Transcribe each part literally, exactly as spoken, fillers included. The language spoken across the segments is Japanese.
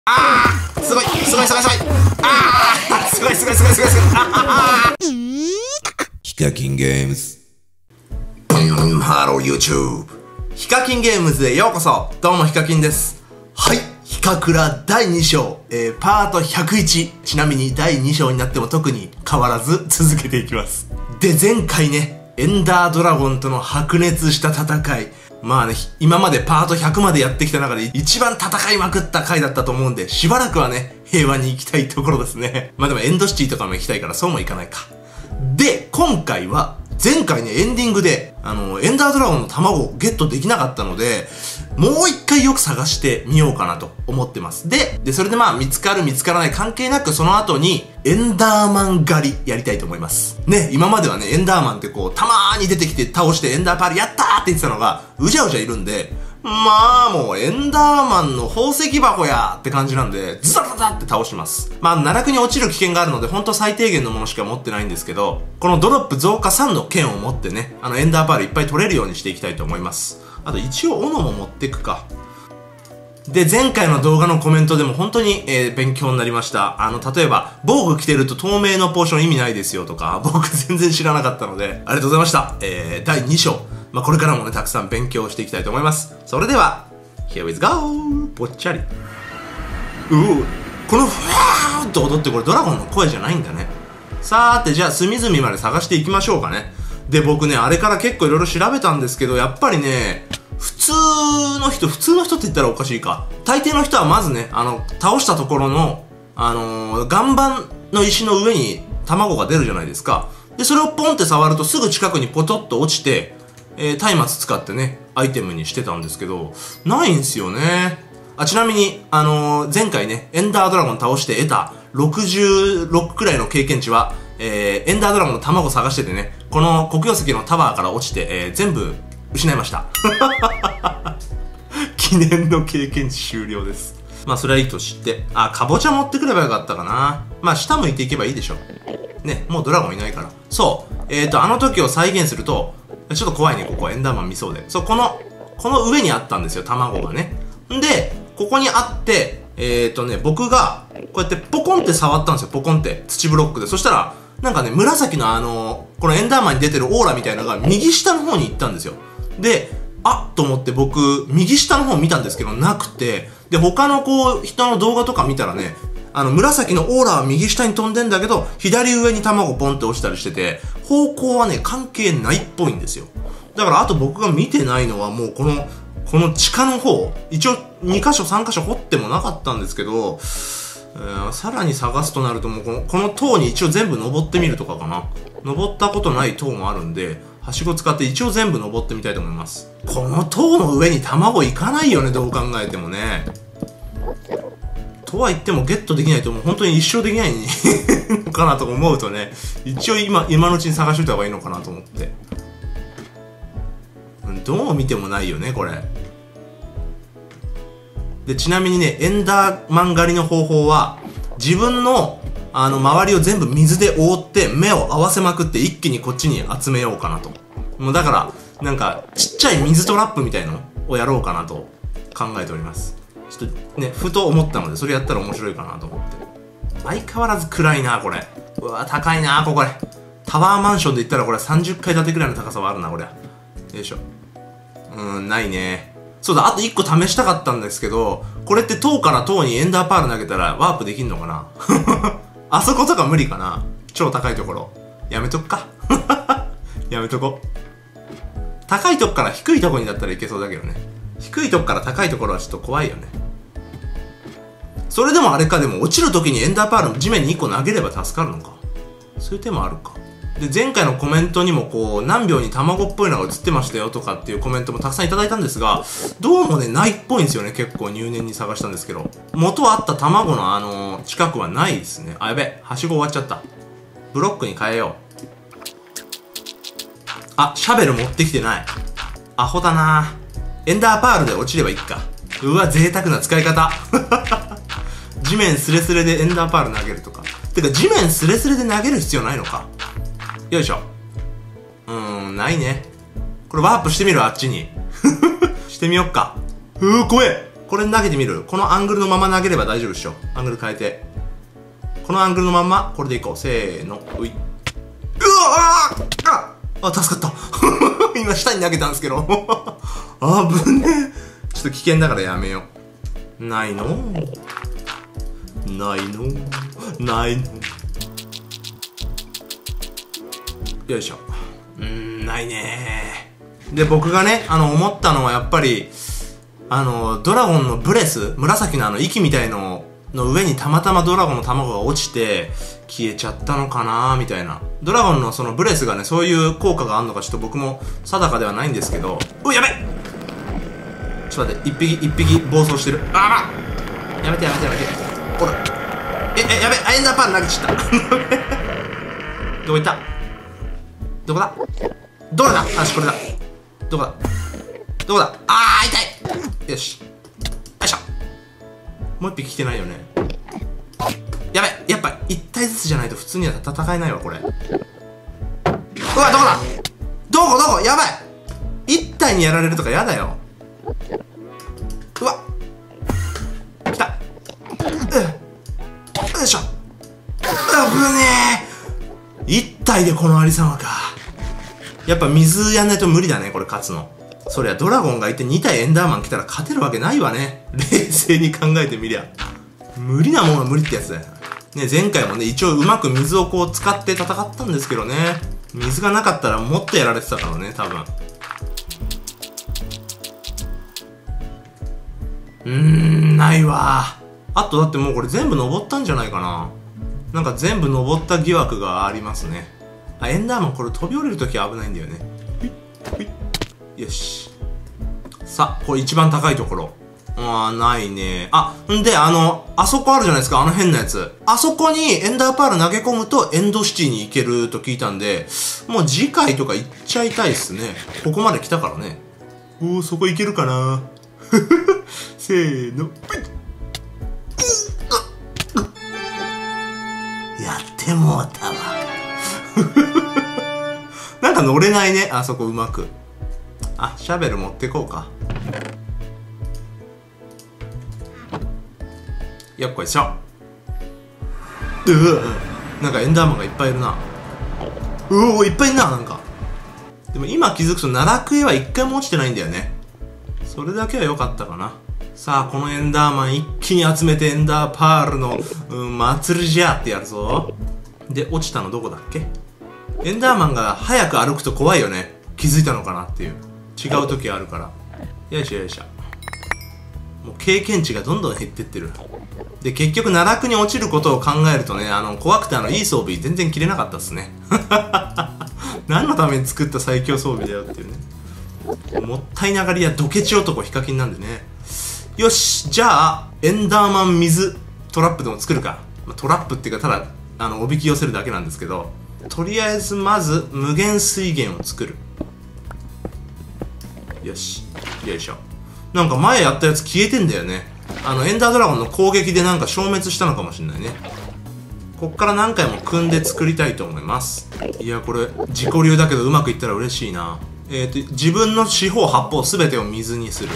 あーすごいすごいすごいすごいあーすごいすごいすごいすごいすごいあーヒカキンゲームズハロー YouTube ヒカキンゲームズへようこそ。どうもヒカキンです。はい、ヒカクラだいに章、えー、パートひゃくいち。ちなみにだいに章になっても特に変わらず続けていきます。で、前回ね、エンダードラゴンとの白熱した戦い、まあね、今までパートひゃくまでやってきた中で一番戦いまくった回だったと思うんで、しばらくはね、平和に行きたいところですね。まあでもエンドシティとかも行きたいからそうもいかないか。で、今回は、前回ね、エンディングで、あの、エンダードラゴンの卵をゲットできなかったので、もう一回よく探してみようかなと思ってます。で、で、それでまあ、見つかる見つからない関係なく、その後に、エンダーマン狩りやりたいと思います。ね、今まではね、エンダーマンってこう、たまーに出てきて倒してエンダーパールやったーって言ってたのが、うじゃうじゃいるんで、まあもうエンダーマンの宝石箱やーって感じなんで、ズダズダって倒します。まあ奈落に落ちる危険があるので、ほんと最低限のものしか持ってないんですけど、このドロップ増加さんの剣を持ってね、あのエンダーパールいっぱい取れるようにしていきたいと思います。あと一応斧も持っていくか。で、前回の動画のコメントでも本当に、えー、勉強になりました。あの、例えば、防具着てると透明のポーション意味ないですよとか、僕全然知らなかったので、ありがとうございました。えー、だいに章。まあ、これからもね、たくさん勉強していきたいと思います。それでは、Here we go! ぽっちゃり。うお、このふわーっと踊ってこれドラゴンの声じゃないんだね。さーて、じゃあ隅々まで探していきましょうかね。で、僕ね、あれから結構いろいろ調べたんですけど、やっぱりね、普通の人、普通の人って言ったらおかしいか。大抵の人はまずね、あの、倒したところの、あのー、岩盤の石の上に卵が出るじゃないですか。で、それをポンって触るとすぐ近くにポトッと落ちて、えー、松明使ってね、アイテムにしてたんですけど、ないんすよね。あ、ちなみに、あのー、前回ね、エンダードラゴン倒して得たろくじゅうろくくらいの経験値は、えー、エンダードラゴンの卵探しててね、この黒曜石のタワーから落ちて、えー、全部失いました。記念の経験値終了です。まあ、それはいいとして。あ、かぼちゃ持ってくればよかったかな。まあ、下向いていけばいいでしょ。ね、もうドラゴンいないから。そう。えーと、あの時を再現すると、ちょっと怖いね、ここ。エンダーマン見そうで。そう、この、この上にあったんですよ、卵がね。んで、ここにあって、えーとね、僕が、こうやってポコンって触ったんですよ、ポコンって。土ブロックで。そしたら、なんかね、紫のあの、このエンダーマンに出てるオーラみたいなのが右下の方に行ったんですよ。で、あっと思って僕、右下の方見たんですけど、なくて、で、他のこう、人の動画とか見たらね、あの、紫のオーラは右下に飛んでんだけど、左上に卵ポンって落ちたりしてて、方向はね、関係ないっぽいんですよ。だから、あと僕が見てないのはもうこの、この地下の方、一応にかしょさんかしょ掘ってもなかったんですけど、えー、さらに探すとなるともうこの、この塔に一応全部登ってみるとかかな。登ったことない塔もあるんで、はしご使って一応全部登ってみたいと思います。この塔の上に卵いかないよね、どう考えてもね。とは言ってもゲットできないともう本当に一生できないのかなと思うとね、一応今、今のうちに探しといた方がいいのかなと思って。どう見てもないよね、これ。で、ちなみにね、エンダーマン狩りの方法は、自分の、あの、周りを全部水で覆って、目を合わせまくって一気にこっちに集めようかなと。もうだから、なんか、ちっちゃい水トラップみたいのをやろうかなと考えております。ちょっとね、ふと思ったので、それやったら面白いかなと思って。相変わらず暗いな、これ。うわ、高いな、ここれ。タワーマンションで言ったらこれさんじゅっかい建てくらいの高さはあるな、これ。よいしょ。うーん、ないね。そうだ、あといっこ試したかったんですけど、これって塔から塔にエンダーパール投げたらワープできんのかなあそことか無理かな、超高いところ。やめとくか。やめとこ。高いとこから低いとこにだったらいけそうだけどね。低いとこから高いところはちょっと怖いよね。それでもあれか、でも落ちるときにエンダーパール地面にいっこ投げれば助かるのか。そういう手もあるか。で、前回のコメントにもこう、何秒に卵っぽいのが映ってましたよとかっていうコメントもたくさんいただいたんですが、どうもね、ないっぽいんですよね。結構入念に探したんですけど。元あった卵のあのー、近くはないですね。あ、やべ。はしご終わっちゃった。ブロックに変えよう。あ、シャベル持ってきてない。アホだなぁ。エンダーパールで落ちればいいか。うわ、贅沢な使い方。地面スレスレでエンダーパール投げるとか。てか、地面スレスレで投げる必要ないのか。よいしょ。うーん、ないね。これワープしてみる、あっちに。してみよっか。うー、怖え。 これ投げてみる。このアングルのまま投げれば大丈夫でしょ。アングル変えて。このアングルのまんま、これでいこう。せーの。うい。うわああ、助かった。今下に投げたんですけど。あぶねえ。ちょっと危険だからやめよう。ないのないのないのよいしょ。うーん、ないねー。で、僕がね、あの、思ったのはやっぱり、あの、ドラゴンのブレス、紫のあの、息みたいのの上にたまたまドラゴンの卵が落ちて、消えちゃったのかなーみたいな。ドラゴンのそのブレスがね、そういう効果があるのかちょっと僕も定かではないんですけど、うやべちょっと待って、一匹、一匹暴走してる。ああやめてやめてやめて。ほら。え、え、やべエンダーパール投げちゃった。どこ行ったどこだどれだあし、これだ。どこだどこだあー、痛いよし。よいしょ。もう一匹来てないよね。やべやっぱ一体ずつじゃないと普通には戦えないわ、これ。うわ、どこだどこどこやばい一体にやられるとかやだよ。うわ来た。うよいしょ。あぶねえ一体でこのありさまか。やっぱ水やんないと無理だね、これ勝つの。そりゃドラゴンがいてに体エンダーマン来たら勝てるわけないわね。冷静に考えてみりゃ。無理なもんは無理ってやつだよ。ね、前回もね、一応うまく水をこう使って戦ったんですけどね。水がなかったらもっとやられてたからね、多分。うーん、ないわ。あとだってもうこれ全部登ったんじゃないかな。なんか全部登った疑惑がありますね。あ、エンダーマンこれ飛び降りるとき危ないんだよね。よし。さあ、これ一番高いところ。あー、ないね。あ、んで、あの、あそこあるじゃないですか、あの変なやつ。あそこにエンダーパール投げ込むとエンドシティに行けると聞いたんで、もう次回とか行っちゃいたいっすね。ここまで来たからね。おー、そこ行けるかなせーの。やってもうたわ。なんか乗れないね、あそこうまく。あ、シャベル持ってこうか。よっこいしょ。うわ、なんかエンダーマンがいっぱいいるな。うお、いっぱいいるな、なんか。でも今気づくと奈落へは一回も落ちてないんだよね。それだけは良かったかな。さあ、このエンダーマン一気に集めてエンダーパールの、うん、祭りじゃってやるぞ。で、落ちたのどこだっけ？エンダーマンが早く歩くと怖いよね。気づいたのかなっていう。違う時あるから。よいしょよいしょ。もう経験値がどんどん減ってってる。で、結局奈落に落ちることを考えるとね、あの、怖くてあの、いい装備全然着れなかったっすね。何のために作った最強装備だよっていうね。もったいながりやドケチ男ヒカキンなんでね。よし、じゃあ、エンダーマン水トラップでも作るか。トラップっていうか、ただ、あの、おびき寄せるだけなんですけど、とりあえずまず、無限水源を作る。よし、よいしょ。なんか前やったやつ消えてんだよね。あの、エンダードラゴンの攻撃でなんか消滅したのかもしれないね。こっから何回も組んで作りたいと思います。いや、これ、自己流だけどうまくいったら嬉しいな。えっと、自分の四方八方すべてを水にする。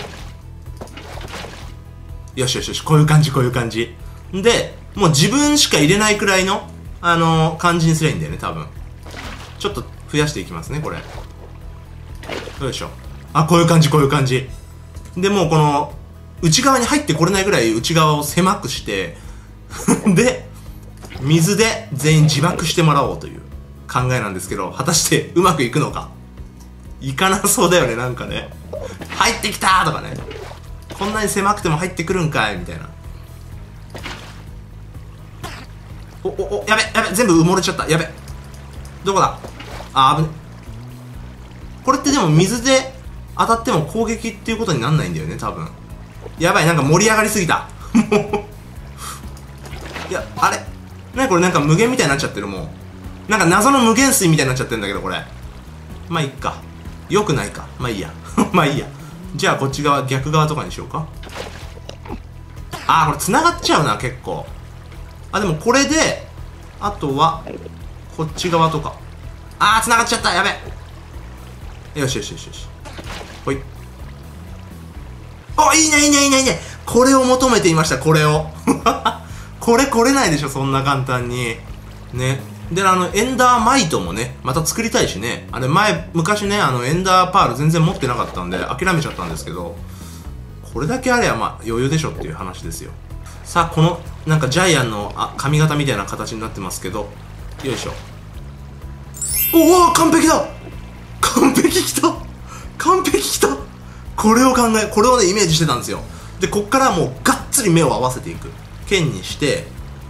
よしよしよし、こういう感じ、こういう感じ。で、もう自分しか入れないくらいの、あのー、感じにすりゃいいんだよね、多分。ちょっと増やしていきますね、これ。よいしょ。あ、こういう感じ、こういう感じ。で、もうこの、内側に入ってこれないぐらい内側を狭くして、で、水で全員自爆してもらおうという考えなんですけど、果たしてうまくいくのか。いかなそうだよね、なんかね。入ってきたーとかね。こんなに狭くても入ってくるんかいみたいな。お、お、お、やべ、やべ、全部埋もれちゃった。やべ。どこだあ、危ね。これってでも水で当たっても攻撃っていうことになんないんだよね、多分。やばい、なんか盛り上がりすぎた。もう。いや、あれなにこれなんか無限みたいになっちゃってる、もう。なんか謎の無限水みたいになっちゃってるんだけど、これ。まあ、いっか。よくないか。まあいいや。まあいいや。じゃあこっち側、逆側とかにしようか。あー、これ繋がっちゃうな、結構。あ、でもこれで、あとは、こっち側とか。あー、繋がっちゃった。やべ。よしよしよしよし。ほい。あ、いいねいいねいいねいいね。 これを求めていました、これを。これ来れないでしょ、そんな簡単に。ね。で、あの、エンダーマイトもね、また作りたいしね。あれ、前、昔ね、あの、エンダーパール全然持ってなかったんで、諦めちゃったんですけど、これだけあれば、まあ、余裕でしょっていう話ですよ。さあ、この、なんか、ジャイアンの、あ、髪型みたいな形になってますけど、よいしょ。おお、完璧だ完璧きた完璧きたこれを考え、これをね、イメージしてたんですよ。で、こっからもう、がっつり目を合わせていく。剣にして、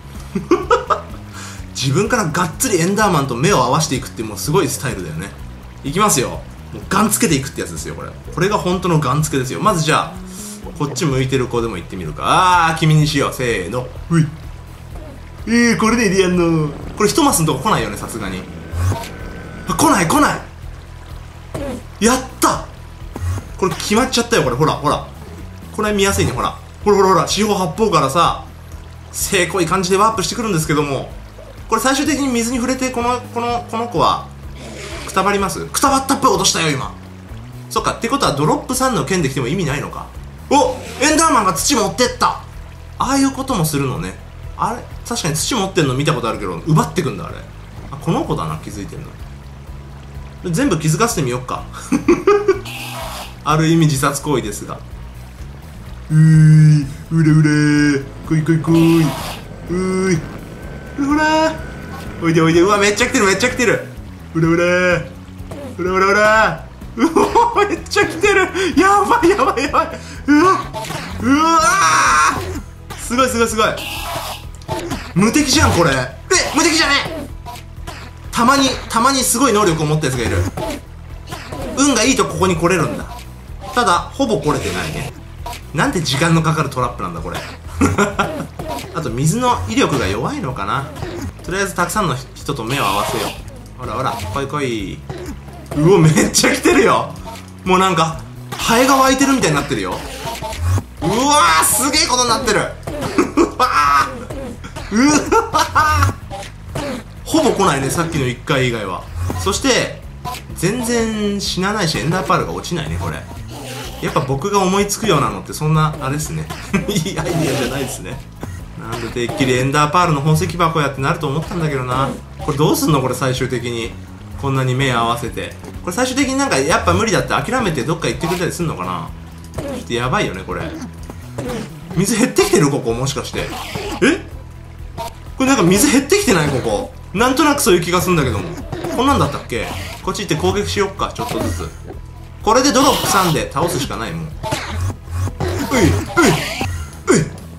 自分からがっつりエンダーマンと目を合わせていくっていうもうすごいスタイルだよね。いきますよ。もうガンつけていくってやつですよ、これ。これが本当のガンつけですよ。まずじゃあ、こっち向いてる子でも行ってみるか。あー、君にしよう。せーの。うい。えー、これでリアンの。これ一マスのとこ来ないよね、さすがに。来ない来ないやったこれ決まっちゃったよ、これ。ほら、ほら。これ見やすいね、ほら。ほらほらほら、四方八方からさ、せいこい感じでワープしてくるんですけども、これ最終的に水に触れて、この、この、この子は、くたばります？くたばったっぽい落としたよ、今。そっか、ってことはドロップさんの剣できても意味ないのか。お！エンダーマンが土持ってった！ああいうこともするのね。あれ確かに土持ってんの見たことあるけど、奪ってくんだ、あれ。あ、この子だな、気づいてんの。全部気づかせてみよっか。ある意味自殺行為ですが。うーい、うれうれー、来い来い来い、うーい、ほらー、おいでおいで、うわ、めっちゃ来てるめっちゃ来てる、うれうれー、うれうれうれー、うわ、めっちゃ来てる、やばいやばいやばい、うわうわー、すごいすごいすごい、無敵じゃんこれ。え、無敵じゃねえ。たまにたまにすごい能力を持ったやつがいる。運がいいとここに来れるんだ。ただほぼ来れてないね。なんて時間のかかるトラップなんだこれ。あと水の威力が弱いのかな。とりあえずたくさんの人と目を合わせよう。ほらほら、来い来い。うお、めっちゃ来てるよ。もうなんかハエが湧いてるみたいになってるよ。うわー、すげえことになってる。うわー、うわー、ほぼ来ないね、さっきのいっかい以外は。そして全然死なないし、エンダーパールが落ちないね、これ。やっぱ僕が思いつくようなのってそんなあれですね。いいアイディアじゃないですね。なんでてっきりエンダーパールの宝石箱やってなると思ったんだけどな。これどうすんのこれ、最終的にこんなに目合わせて。これ最終的になんかやっぱ無理だって諦めてどっか行ってくれたりすんのかな。ちょっとやばいよねこれ。水減ってきてるここ、もしかして。え、これなんか水減ってきてないここ。なんとなくそういう気がするんだけども。こんなんだったっけ。こっち行って攻撃しよっか、ちょっとずつ。これでドロップさんで倒すしかないもん。ういういういういう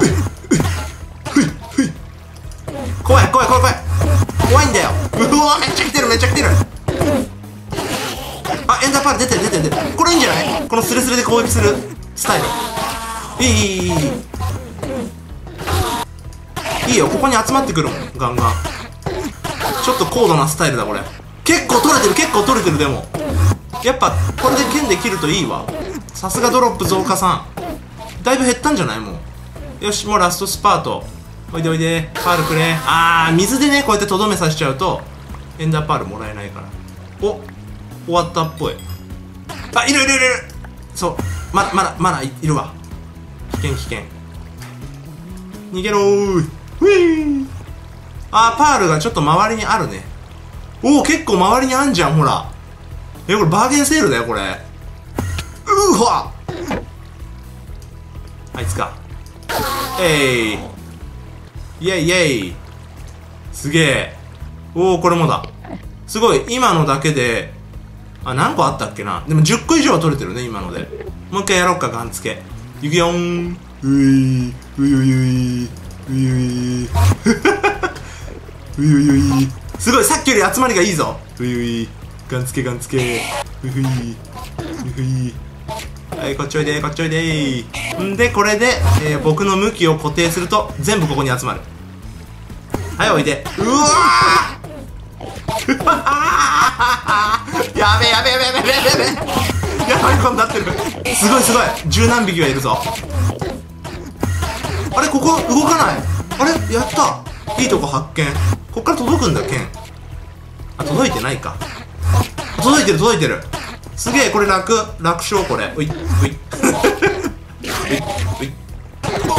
いうい、怖い怖い怖い怖い怖いんだよ。うわ、めっちゃ来てるめっちゃ来てる。あ、エンダーパール出てる出てる出てる。これいいんじゃない、このスレスレで攻撃するスタイル。いいいいいいいいいいよ、ここに集まってくるもんガンガン。ちょっと高度なスタイルだこれ。結構取れてる結構取れてる。でもやっぱこれで剣で切るといいわ。さすがドロップ増加さん。だいぶ減ったんじゃないもう。よし、もうラストスパート。おいでおいで、パールくれ。あー、水でねこうやってとどめさせちゃうとエンダーパールもらえないから。お、終わったっぽい。あ、いるいるいるいる。そう、まだまだまだいるわ。危険危険。逃げろー。ふいー。あー、パールがちょっと周りにあるね。おお、結構周りにあんじゃん、ほら。え、これバーゲンセールだよこれ。うーわ、あいつか。えいイェイイェイ、すげえ。おお、これもだ。すごい、今のだけで、あ、何個あったっけな。でもじゅっこ以上は取れてるね今ので。もう一回やろっか、ガンつけ。いくよーん。ういういういういういうういうい、すごい、さっきより集まりがいいぞ。ういうい、ガンつけガンつけ。うふい、うふい。はい、こっちおいでこっちおいでー。んでこれで、えー、僕の向きを固定すると全部ここに集まる。はい、おいで。うわーやべえやべえやべえやべえやべえやべえやばいことになってる。すごいすごい、十何匹はいるぞ。あれ、ここ動かない。あれ、やった、いいとこ発見。こっから届くんだ剣。あ、届いてないか。届いてる届いてる。すげえ、これ楽楽勝これ。ういういういういう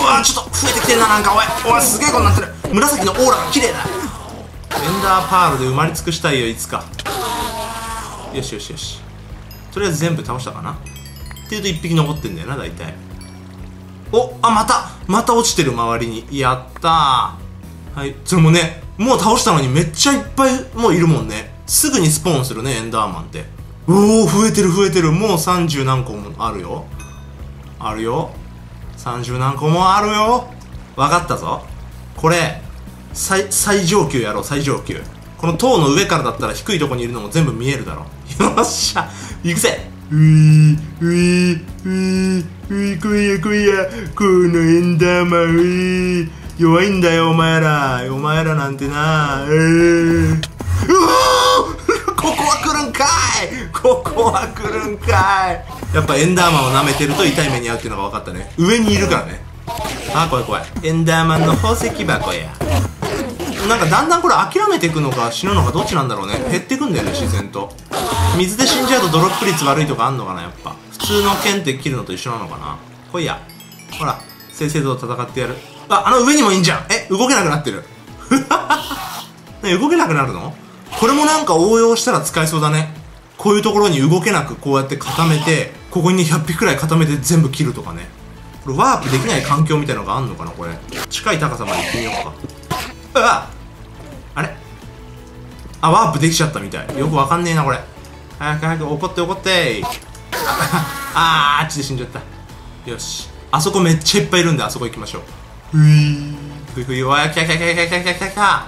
わちょっと増えてきてんな、なんか。おいおい、すげえことになってる。紫のオーラが綺麗だ。エンダーパールで埋まり尽くしたいよ、いつか。よしよしよし、とりあえず全部倒したかなっていうといっぴき残ってんだよな、大体。おあ、またまた落ちてる、周りに。やったー。はい、それもね、もう倒したのにめっちゃいっぱいもういるもんね。すぐにスポーンするね、エンダーマンって。おお、増えてる増えてる。もうさんじゅう何個もあるよ。あるよ。さんじゅう何個もあるよ。分かったぞ。これ最最上級やろう、最上級。この塔の上からだったら低いとこにいるのも全部見えるだろ。よっしゃ、行くぜ。うぃうぃうぃうぃ、来いや来いや、このエンダーマン。うぃ弱いんだよお前ら、お前らなんてな。えー、うおここは来るんかい、ここは来るんかい。やっぱエンダーマンを舐めてると痛い目に遭うっていうのが分かったね。上にいるからね。あ、怖い怖い。エンダーマンの宝石箱や。なんかだんだんこれ諦めていくのか死ぬのかどっちなんだろうね。減ってくんだよね、自然と。水で死んじゃうとドロップ率悪いとかあんのかな、やっぱ。普通の剣って切るのと一緒なのかな。来いや。ほら、正々堂々戦ってやる。あ、あの上にもいいんじゃん。え、動けなくなってる。ね、動けなくなるの？これもなんか応用したら使えそうだね。こういうところに動けなくこうやって固めて、ここにひゃっぴきくらい固めて全部切るとかね。これワープできない環境みたいなのがあんのかな、これ。近い高さまで行ってみようか。うわっ、あれ、あ、ワープできちゃったみたい。よくわかんねえなこれ。早く早く怒って怒ってー。あー、あっちで死んじゃった。よし、あそこめっちゃいっぱいいるんで、あそこ行きましょう。ふいーふいふい、わー、来た来た来た来た来た来た来た。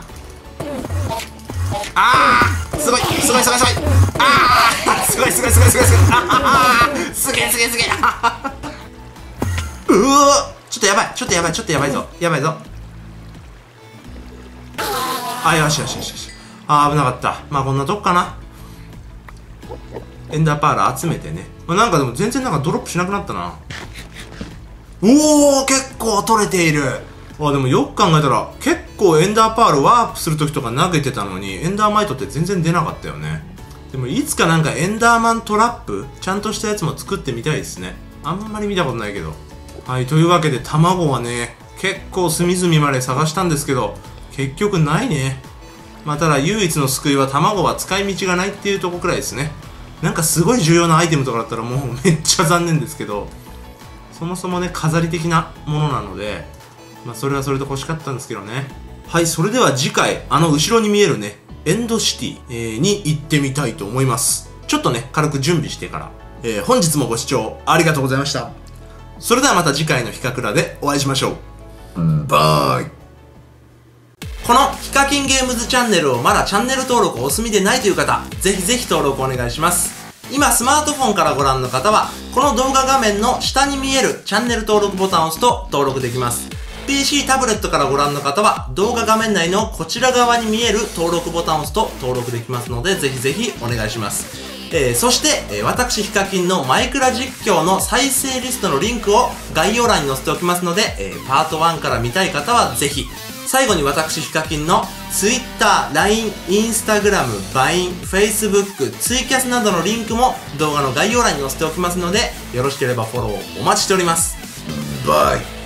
あー、すごいすごいすごいすごい。あー、すごいすごいすごいすごいすごい。あー、すげえすげえすげえ。うわ、ちょっとやばいちょっとやばいちょっとやばいぞ、やばいぞ。あ、よしよしよしよし。あー、危なかった。まあこんなとこかな。エンダーパール集めてね。まあ、なんかでも全然なんかドロップしなくなったな。おお、結構取れている。あ、でもよく考えたら結構エンダーパールワープするときとか投げてたのにエンダーマイトって全然出なかったよね。でもいつかなんかエンダーマントラップちゃんとしたやつも作ってみたいですね。あんまり見たことないけど。はい、というわけで卵はね、結構隅々まで探したんですけど結局ないね。まあただ唯一の救いは卵は使い道がないっていうとこくらいですね。なんかすごい重要なアイテムとかだったらもうめっちゃ残念ですけど、そもそもね飾り的なものなので、まあそれはそれで欲しかったんですけどね。はい、それでは次回あの後ろに見えるねエンドシティ、えー、に行ってみたいと思います。ちょっとね軽く準備してから、えー、本日もご視聴ありがとうございました。それではまた次回のヒカクラでお会いしましょう。バイ。このヒカキンゲームズチャンネルをまだチャンネル登録お済みでないという方、ぜひぜひ登録お願いします。今スマートフォンからご覧の方はこの動画画面の下に見えるチャンネル登録ボタンを押すと登録できます。 ピーシー タブレットからご覧の方は動画画面内のこちら側に見える登録ボタンを押すと登録できますので、ぜひぜひお願いします。えー、そして、えー、私ヒカキンのマイクラ実況の再生リストのリンクを概要欄に載せておきますので、えー、パートワンから見たい方はぜひ。最後に私ヒカキンの Twitter、ライン、Instagram、バイン、Facebook、ツイキャスなどのリンクも動画の概要欄に載せておきますので、よろしければフォローお待ちしております。バイ。